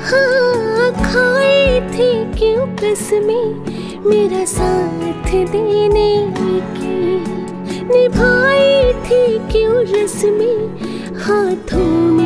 हाँ खाई थी क्यों कसमें मेरा साथ देने की, निभाई थी क्यों रस्में हाथों में